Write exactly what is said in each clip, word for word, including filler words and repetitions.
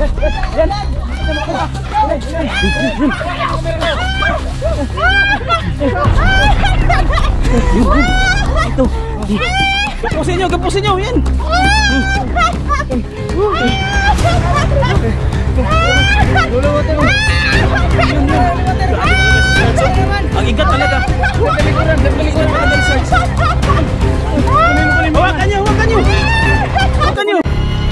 Ito. Gapusin nyo, gapusin nyo, yan. Ang igat talaga. Hawakan nyo, hawakan nyo. Hawakan nyo.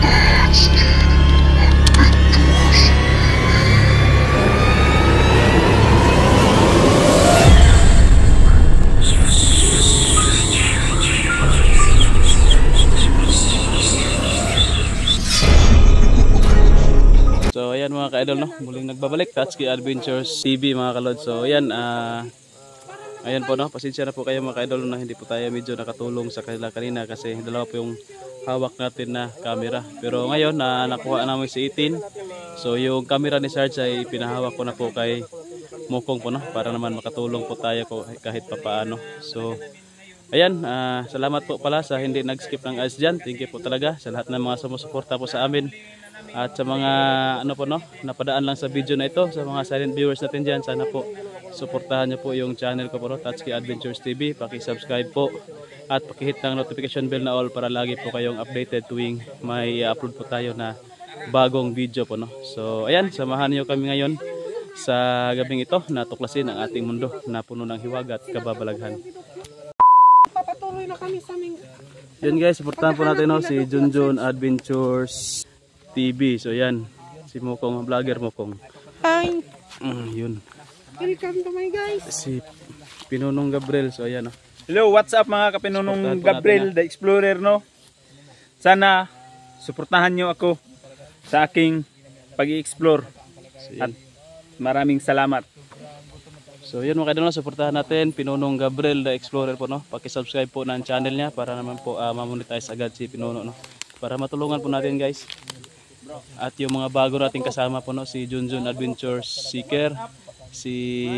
So ayan mga ka-idol, no, muling nagbabalik Tatsuki Adventures T V mga kalod. So ayan, uh, ayan po, no, pasensya na po kayo mga ka-idol na hindi po tayo medyo nakatulong sa kanila kanina kasi dalawa po yung hawak natin na camera. Pero ngayon na uh, nakuha namin si eighteen. So yung camera ni Sarge ay pinahawak ko na po kay Mokong po, no, para naman makatulong po tayo ko kahit papaano. So ayan, uh, salamat po pala sa hindi nag-skip ng ads dyan. Thank you po talaga sa lahat ng mga sumusuporta po sa amin. At sa mga ano po, no, napadaan lang sa video na ito, sa mga silent viewers natin dyan, sana po suportahan nyo po yung channel ko po, no, Tatsuki Adventures T V. Paki-subscribe po at paki-hit ng notification bell na all para lagi po kayong updated tuwing may upload po tayo na bagong video po, no. So ayan, samahan nyo kami ngayon sa gabing ito na tuklasin ang ating mundo na puno ng hiwag at kababalaghan. Papatuloy na kami sa aming... Yan guys, suportahan po natin, no, si Junjun Adventures T V. So yan, si Mokong, vlogger Mokong. Hi! Mm, yun. Welcome to my guys. Si Pinunong Gabriel. So ayan, no. Hello, what's up mga Kapinunong Gabriel, the Explorer, no. Sana suportahan nyo ako sa aking pag-i-explore. So, at maraming salamat. So yan mga kadol, suportahan natin Pinunong Gabriel, the Explorer po, no. Paki-subscribe po ng channel niya para naman po uh, ma-monetize agad si Pinuno, no. Para matulungan po natin guys. At yung mga bago nating kasama po, no, si Junjun Adventures Seeker, si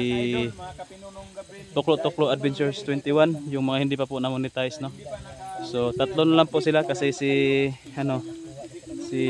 Toklo Toklo Adventures twenty-one, yung mga hindi pa po na-monetize, no. So tatlo na lang po sila kasi si ano si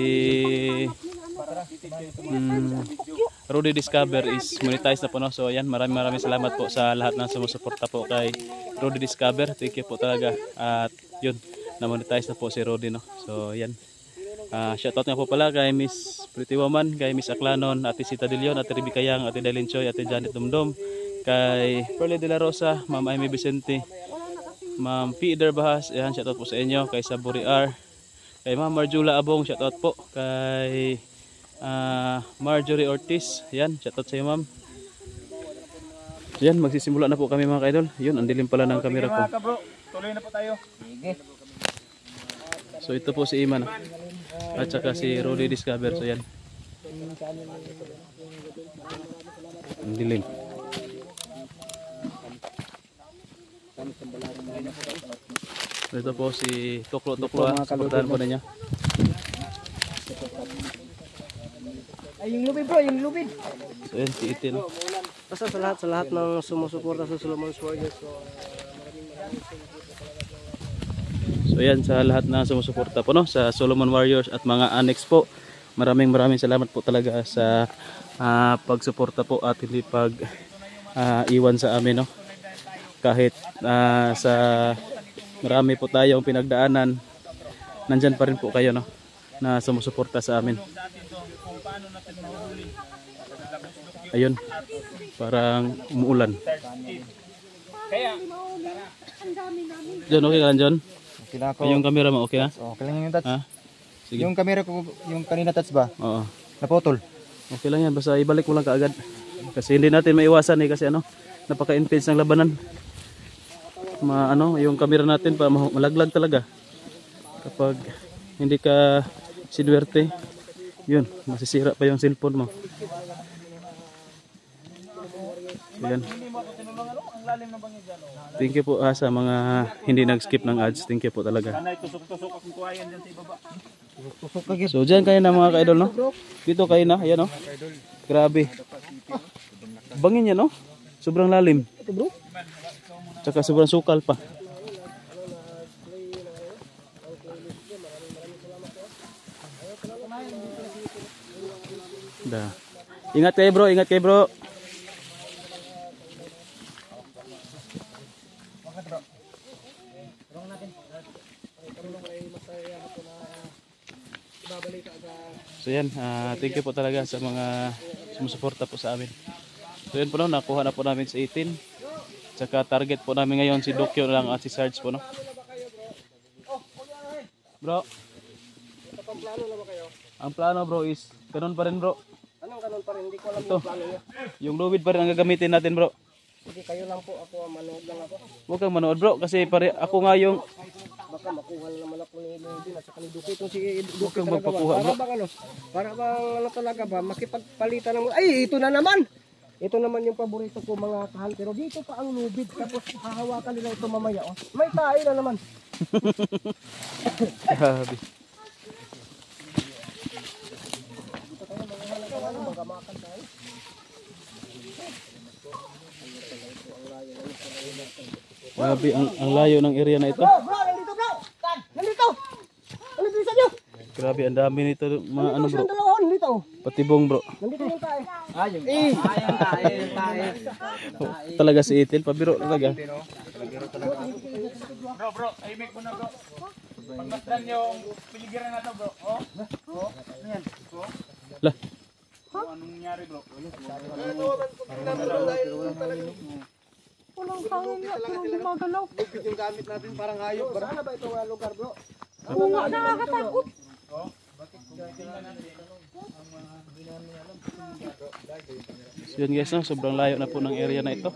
um, Rudy Discover is monetized na po, no. So ayan, maraming maraming salamat po sa lahat ng sumusuporta po kay Rudy Discover. Thank you po talaga. At yun, na-monetize na po si Rudy, no. So ayan. Uh, shoutout nga po pala kay Miss Pretty Woman, kay Miss Aclanon, Ate Sita De Leon, Ate Rebecca Yang, Ate Dailin Choy, Ate Janet Dumdum, kay Perle De La Rosa, Ma'am Amy Vicente, Ma'am Peter Bahas, ayan, shoutout po sa inyo, kay Saburi R, kay Ma'am Marjula Abong, shoutout po, kay uh, Marjorie Ortiz, ayan, shoutout sa iyo ma'am. Ayan, magsisimula na po kami mga ka-idol. Yun, ang dilim pala ng camera ko. Mga kabro, tuloy na po tayo. So ito po si Iman, at saka si Rudy Discover. So yan, ang dilim. So ito po si Toklo Toklo, suportahan po ninyo. Ay, yung lubid bro, yung lubid. So yan, si Itin. Basta sa lahat, sa lahat ng sumusuporta sa Solomon's Warriors. So, So yan, sa lahat na sumusuporta po, no, sa Solomon Warriors at mga annex po, maraming maraming salamat po talaga sa uh, pagsuporta po at hindi pag uh, iwan sa amin, no. Kahit uh, sa marami po tayong pinagdaanan, nandyan pa rin po kayo, no, na sumusuporta sa amin. Ayun, parang umuulan. John, okay ka lang John? Ako, yung camera mo okay na? okay lang yung touch. Ha? Sige. Yung camera ko, yung kanina touch ba? Oo. Naputol. Okay lang yan, basta ibalik mo lang kaagad. Kasi hindi natin maiwasan eh, kasi ano, napaka-intense ng labanan. Ma, ano, yung camera natin pa malaglag talaga. Kapag hindi ka sinuwerte, yun, masisira pa yung cellphone mo. So, yan. Thank you po ha, sa mga hindi nag-skip ng ads. Thank you po talaga. So dyan kayo na mga ka-idol, no? Dito kayo na, ayan, no? Grabe. Bangin yan, no? Sobrang lalim. Tsaka sobrang sukal pa. Da. Ingat kayo bro, ingat kayo bro. So yan, uh, thank you po talaga sa mga sumusuporta po sa amin. So yan po no, nakuha na po namin sa eighteen. Tsaka target po namin ngayon si Dokyo lang at si Sarge po no. Bro. Ang plano bro is ganun pa rin bro. Anong ganun pa rin? Hindi ko alam Ito. yung plano niya. Yung lubid pa rin ang gagamitin natin bro. Sige, kayo lang po. Ako, manood lang ako. Huwag kang manood bro kasi pare ako nga yung Baka makuha na naman ako ni Lindin at saka ni Duki. Itong si Duki Huwag kang talaga ba? magpakuha, Para bro. bang ano? Para bang ano talaga ba? Makipagpalitan ng... Ay, ito na naman! Ito naman yung paborito ko mga kahal. Pero dito pa ang lubid. Tapos hahawakan nila ito mamaya. Oh. May tayo na naman. grabe. Grabe ang, ang layo ng area na ito. Bro, bro, nandito bro! Nandito! Ano bisa nyo? Grabe ang dami nito mga ano bro. Ang dalawa, nandito. Patibong bro. Nandito yung tayo. Ayun. Eh, ayun tayo, yung tayo. Talaga si Itil pabiro talaga. Bro, bro, ay make mo na bro. Pagmasdan yung piligiran na to bro. Oh. Oh. Ayan. Oh. Lah. So, anong nangyari bro? Walang tangin nga, pero gumagalaw. Lupit yung gamit natin parang hayop. Saan na ba itong uh, lugar bro? Oo nga, nakakatakot. So yun guys no, sobrang layo na po ng area na ito.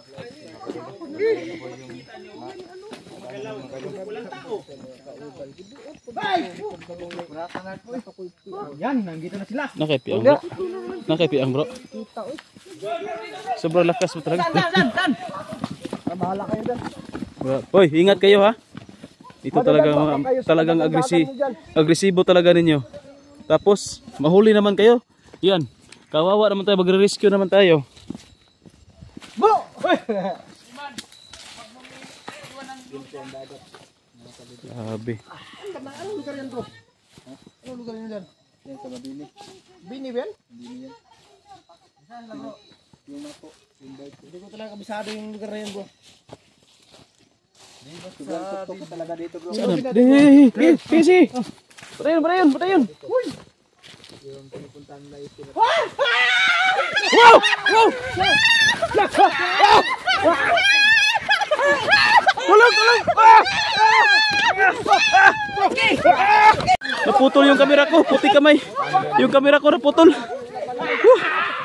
Yan, nandito na sila. Nakipiang bro. Nakipiang bro. Sobrang lakas mo talaga. Bahala kayo dyan. Hoy, ingat kayo ha. Ito talaga mga talagang agresi agresibo talaga ninyo. Tapos mahuli naman kayo. Yan. Kawawa naman tayo, magre-rescue naman tayo. Bo! Grabe. Anong lugar yan bro? Anong lugar yan dyan? Yan sa Mabini. Bini ba yan? Bini yan. Saan lang bro? Yung ako. Hindi ko talaga kabisado yung lugar na yan bro. Sobrang tuktok ko talaga dito bro. Saan? Hey, hey, Casey. Patayon, patayon, patayon. Uy. Wow! Wow! Tulog, tulog! Naputol yung kamera ko, puti kamay. Yung kamera ko naputol. Woo!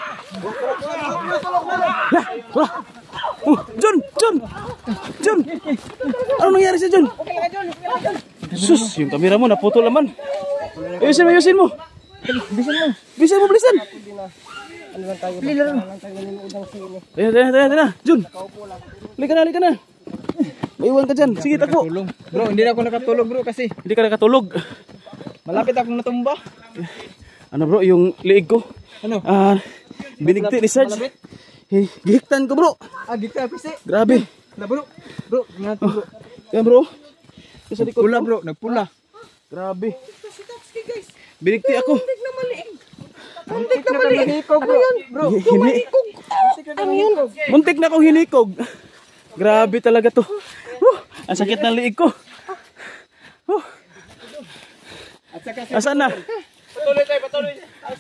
Uh, John, John, John. Ano nangyari sa John? Sus, yung kamera mo naputol naman. Ayusin mo, ayusin mo. Bisan mo. Bisan mo, bilisan. Ano lang tayo? Lila lang. Ano lang tayo ng udang sini. Tara, tara, tara, tara. John. Halika na, halika na. Maiwan ka dyan. Sige, takbo. Bro, hindi na ako nakatulog bro kasi Hindi ka nakatulog. malapit akong natumba. Ano bro, yung liig ko. Ano? Ah, binigti ni Sarge. Hey, gihiktan ko bro. Ah, gita pisi. Grabe. Na bro. Bro, ingatan bro. Yan bro. Sa likod Pula ko. bro, nagpula. Grabe. Binigti ako. Muntik na kami hinikog bro. Bro, Hini. ano yun? Muntik na akong hinikog. Grabe talaga to. Uh, ang sakit ng liig ko. Uh, At saka Asan na? patuloy tayo, patuloy.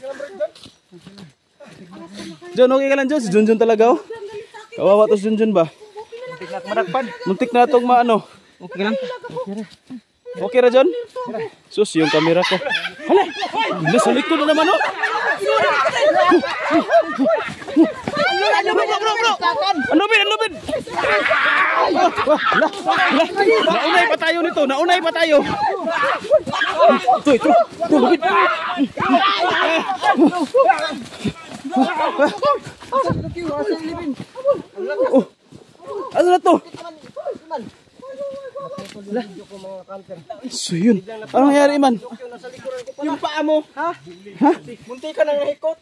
John, okay ka lang John? Si Junjun talaga oh. Kawawa to si Junjun ba? Muntik na kumadagpan. Muntik na itong maano. Okay lang. Okay ra John? Sus, yung camera ko. Hala! Nasa likod na naman oh. Bro, bro, bro, bro! Ang lubid, ang lubid! Hala, hala. Naunay pa tayo nito, naunay pa tayo. Ito, ito, ito, lubid. Oh, ano na to? So yun. Ano nangyari man? Yung paa mo. Ha? Ha? Muntik ka nang nahikot.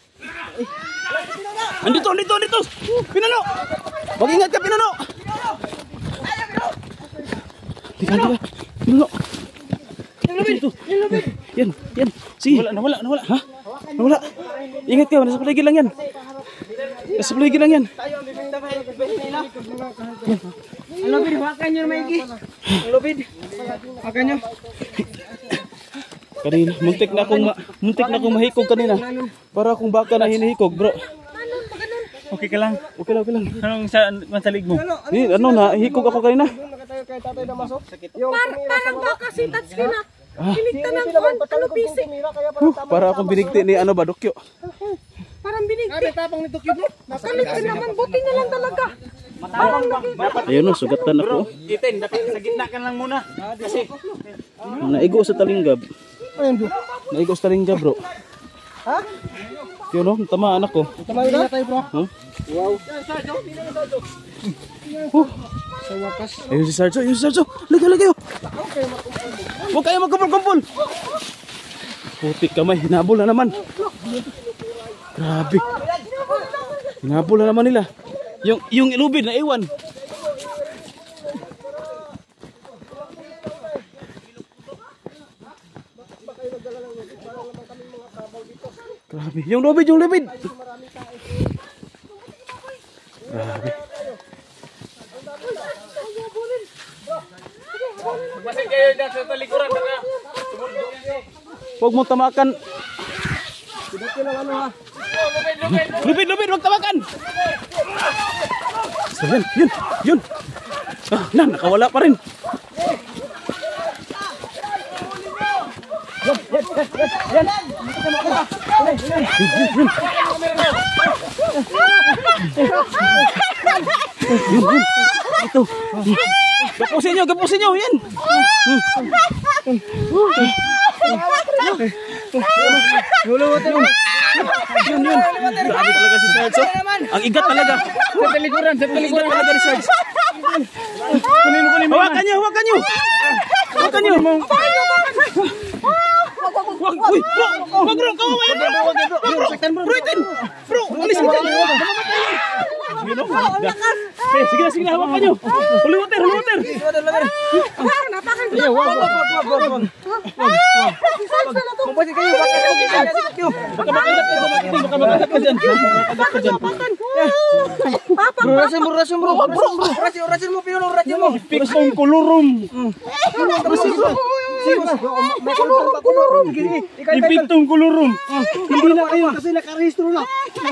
Andito, andito, andito! Pinano! Mag-ingat ka, Pinano! Tika, tika. Pinano! Yan, yan. Sige. Wala, nawala, nawala. Ha? Wala. Ingat ka, nasa paligid lang yan. Nasa paligid lang yan. Ang lubid, hawakan nyo na maigi. Ang lubid. Hawakan nyo. Kanina, muntik na akong, ma muntik na akong mahikog kanina. Para akong baka na hinihikog, bro. Okay ka lang. Okay lang, okay lang. Anong sa, masalig mo? Eh, ano na, hikog ako kanina. Nakatayo kay Tatay Damaso. Par- parang baka si touchscreen na. Ah. Piligtan ng kon, ano bisik. Huh, para akong binigti ni ano ba, Dokyo. Parang binigti. Grabe, tapang nito cute mo. Kalit ka naman, buti na lang talaga. Parang nakita. Ayun no, sugatan ako. Itin, dapat sa gitna ka lang muna. Kasi, Naigo sa talinggab. Ayun, bro. Naigo sa talinggab, bro. Ha? Yun no, tamaan ako. Tama na tayo, bro. Huh? Wow. Huh. Sa wakas. Ayun si Sarjo, ayun si Sarjo. Lagay, lagay. Huwag kayo magkumpul-kumpul. Putik kamay, hinabol na naman. Grabe. Hinabol na naman nila. Yung, yung ilubid na iwan. Grabe. Yung lubid, yung lubid. Grabe. Masig kayo dyan sa talikuran. Huwag mo tamakan. Dito lang ano ha. Lubid, lubid, huwag tamakan. So, yun, yun, yun. Ah, na, nakawala pa rin. Yun, yun. Ito. Gapusin nyo, gapusin nyo, yan. Yun, yun. Grabe talaga si Sarge. oh. Ang igat talaga. Sa talikuran, sa Ang igat talaga ni Sarge. Kunin mo, kunin mo. Hawakan nyo, hawakan nyo. Hawakan nyo. Wag, uy, bro, wag bro, kawawa yan bro. Bro, bro, itin. Bro, alis ka dyan. Eh, sige na, sige na, hawakan nyo. Huli water, huli water. Parang napakan ko. Wag, wag, wag, wag, wag, wag. Mabuti kayo, bakit mo kayo? Baka makagat ka dyan, baka makagat ka dyan. Makagat ka dyan. Papa, Bro, rasin bro, rasin bro. Bro, bro. Rasin, rasin mo, pinulo, rasin mo. Piktong kulurum. Rasin bro. May kulurum pa, kulurum. Ipiktong kulurum. Hindi na kayo kasi nakarehistro na.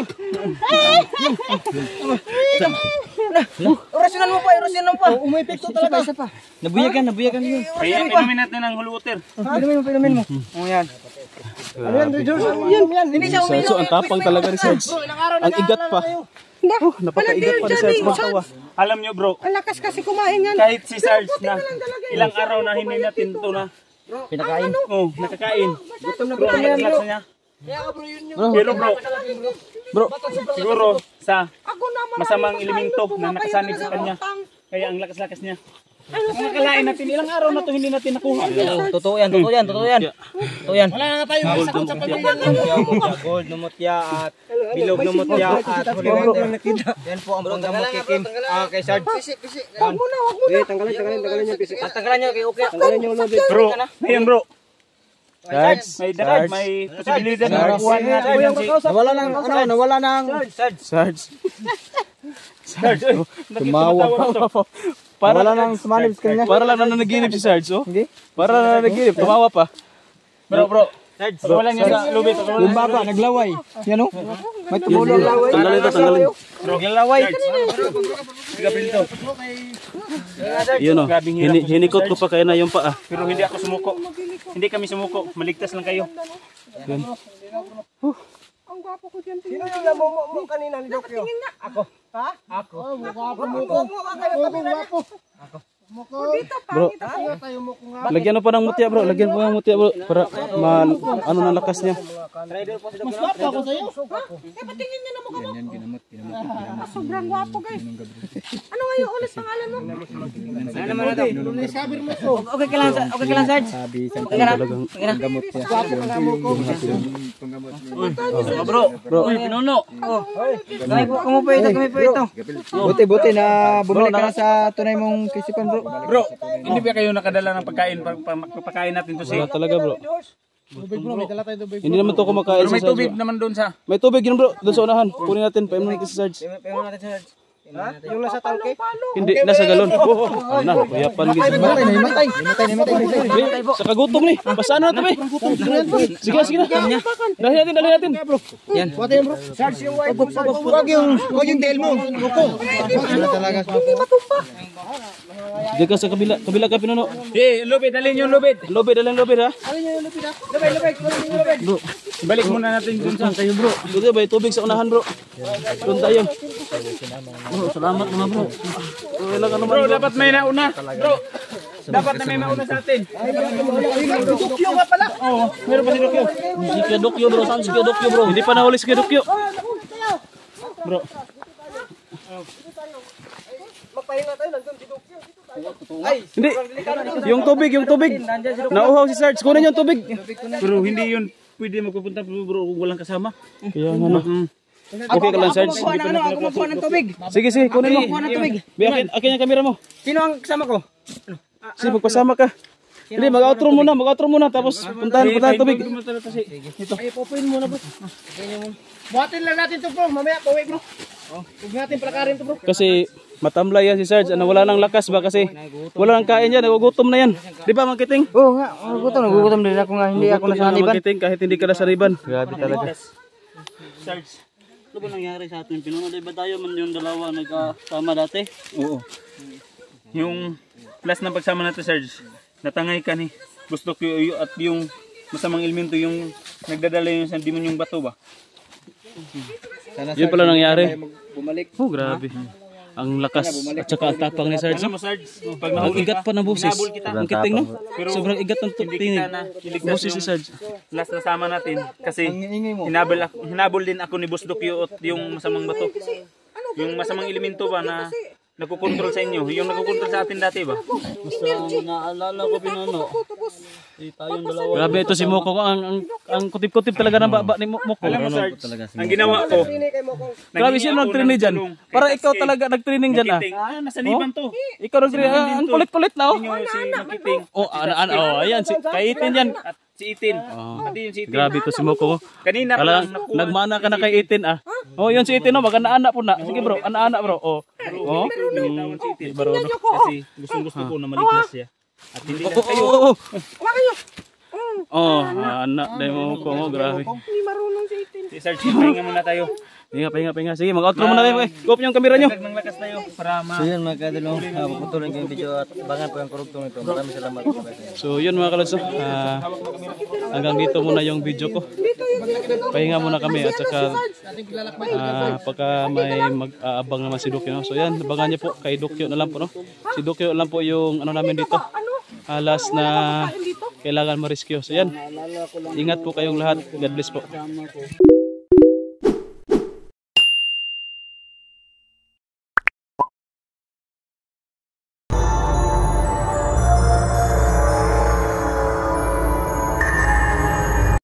Orasinan mo pa, orasinan mo pa. Umipekto talaga. Isa pa. Nabuyagan, nabuyagan yun. Kaya inumin natin ng holy water. Inumin mo, inumin mo. O yan. Ano yan, Rejoice? Yan, yan. Hindi siya uminom. Sarge, ang tapang talaga ni Sarge. Ang igat pa. Oh, napakaigat pa ni Sarge magtawa. Alam nyo bro, ang lakas kasi kumain yan. kahit si Sarge na ilang araw na hindi natin ito na Pinakain. oh, nakakain. Gutom na Bro, gutom ang yan, bro. lasa niya. Bro, Pero bro, bro, siguro sa Ako naman. masamang elemento na nakasanib sa kanya, kaya ang lakas-lakas niya. Kung nakalain natin, ilang araw na ito hindi natin nakuha. Totoo yan, totoo yan, totoo yan. Totoo yan. Wala na tayong sakot sa pamilya. Gold na mutya at bilog na mutya at holy water. Yan po ang panggamot kay Kim. Ah, kay Sarge. Wag mo na, wag mo na. Eh, tanggalin, tanggalin, tanggalin yung pisi. At tanggalin nyo kay okay. Tanggalin yung lobby. Bro, ngayon bro, Sarge, may dagat, may posibilidad na nakuha natin yung si Nawala nang, ano, nawala nang... Sarge. Sarge. Oy, Tumawa. Para Wala nang sumanib sa kanya. Para lang na nanaginip si Sarge, oh. Hindi? Para lang na nanaginip, tumawa pa. Bro, bro, wala niya sa lubid. Yung baba, naglaway. Yan o. May tumulong laway. Tanggalin ito, tanggalin. Bro, lalaway. Gabriel to. Yun oh, Grabing hirap. hini, hinikot ko pa kaya na yung paa. Pero hindi ako sumuko. Hindi kami sumuko. Maligtas lang kayo. Ang gwapo ko dyan. Sino yung namumo mo kanina ni Dokyo? Ako. Ha? Ako. Ako. Muko. Ako. Ako. Dito, Bro, pangit ako. lagyan mo pa ng mutya bro, lagyan mo ng mutya bro. Para ma, ano na lakas niya. Mas wapo ako sa'yo. Eh, patingin niyo na mukha mo. Ah, sobrang gwapo guys. Ano nga yung ulit pangalan mo? Ano naman natin? Okay ka lang, okay ka lang, Sarge. Okay ka lang. Talagang, Okay lang. Oh, bro, bro, pinuno. Kami po, kami po ito, kami po ito. Buti, buti na bumalik ka na sa tunay mong kisipan, bro. Bro, hindi ba kayo nakadala ng pagkain para pagpakain natin to si wala talaga bro. Tubig bro, may dala tayo tubig. Hindi naman to kumakain Pero si may Sarge. tubig naman doon sa... May tubig yun bro, doon sa unahan. Kunin natin, painom natin si Sarge. Painom natin sa Sarge. Ha? Yung nasa tangke? Hindi, nasa galon. Oh, ano, kuyapan gid. Matay, nahimatay. Nahimatay, nahimatay. Sa kagutom ni. Basta ano na to, be? Sige, sige na. Dali natin, dali natin. Yan. Wate yan bro. Sarge yung white. Wag yung, wag yung tail mo. Lukong. Ano talaga? Diyan ka sa kabila, kabila ka pinuno. Eh, lubid, dalhin yung lubid. Lobby, dalang lobby ha. Lubay, lubay. Lubay. Bro, Balik muna natin doon sa... tayo bro. Doon ba tubig sa unahan bro? Doon tayo. Bro, salamat naman bro. Wala ka naman Bro, bro. dapat may nauna. Bro, dapat na may mauna sa atin. Tukyo nga pala. Oo, meron pa si Dokyo. Si Kuya Dokyo bro, saan si Kuya Dokyo bro? Hindi pa nahuli si Kuya Dokyo. Bro. Magpahinga tayo, nandun si Tukyo. Hindi. Yung tubig, yung tubig. Nauhaw si Sarge. Kunin yung tubig. Pero hindi yun pwede magpupunta bro kung walang kasama. Kaya ano. Okay ka lang Sarge. Ano, ako magkuha ng tubig. Sige, sige, kunin mo. Kuha ng tubig. Be, akin, akin yung kamera mo. Sino ang kasama ko? Sige, magpasama ka. Hindi, mag-outro muna, mag-outro muna. Tapos puntahan, puntahan tubig. Ay, pupuin muna bro. Buhatin lang natin to bro, mamaya pauwi bro. Huwag natin palakarin to bro. Kasi matamlay yan si Sarge. Ano, wala nang lakas ba kasi wala nang kain yan. Nagugutom na yan. Di ba, Mangkiting? Oo nga, nagugutom, nagugutom din ako nga, hindi ako nasaniban. Mangkiting, kahit hindi ka nasaniban. Grabe talaga. Sarge, Ano ba nangyari sa atin? Pinuno, di ba tayo man yung dalawa nagkasama dati? oo. Yung last na pagsama natin, Sarge, natangay ka ni gusto ko y- at yung masamang elemento yung nagdadala yung sa demonyong bato ba? Yun pala nangyari. Bumalik. Oh, grabe. Ang lakas at saka ang tapang ni Sarge. Alam mo, Sarge, pag Ang nahuli igat ka, pa ng busis. hinabol kita. Ang kiting no? Pero Sobrang igat ng hindi tinig. kita na iligtas Busis si yung Sarge. last na sama natin kasi ingay mo. hinabol, ako, hinabol din ako ni Boss Dokyo at yung masamang bato. Yung masamang elemento ba na nagkukontrol sa inyo, yung nagkukontrol sa atin dati ba? Basta naalala ko pinuno. Eh, tayong dalawa. Grabe ito si Moko. Ang ang, ang kutip-kutip talaga ng baba ni Mo- Moko. Alam mo, Sarge, ang ginawa ko, Grabe sino nag-training dyan? Para ikaw talaga nag-training dyan ah. Ah, nasa liban to. Ikaw nag-training. Ah, ang kulit-kulit na oh. Yung si Makiting Oh, ana, ana, oh, ayan, si, kaitin yan. at si Itin. Pati yung si Itin. Grabe ito si Moko. Kanina pa Kala, lang nakuha. nagmana ka na kay Itin ah. Oh, yun si Itin oh, maganda-ana po na. Sige bro, ana-ana bro. Oh. Oh. Nakitawan si Itin. Baro, no? Kasi gustong-gusto ko na maligtas siya. At hindi lang kayo. Oh, oh, oh. Oh, anak dahil mo ko mo, grabe. Hindi marunong si Itin. Si Sarge, pahinga muna tayo. Pahinga, pahinga, pahinga. Sige, mag-outro muna tayo. Eh. Go yung kamera nyo. Dagdag ng lakas tayo para ma... So yun mga kadalong, uh, puputuloy ko yung video at abangan po yung koruptong ito. Maraming salamat. So yun mga kalodso, ah, hanggang dito muna yung video ko. Pahinga muna kami at saka ah, pagka may mag-aabang naman si Dokyo. No? So yan, abangan niyo po kay Dokyo na lang po. No? Si Dokyo lang po yung ano namin dito. Alas na kailangan ma-rescue. So yan, ingat po kayong lahat. God bless po.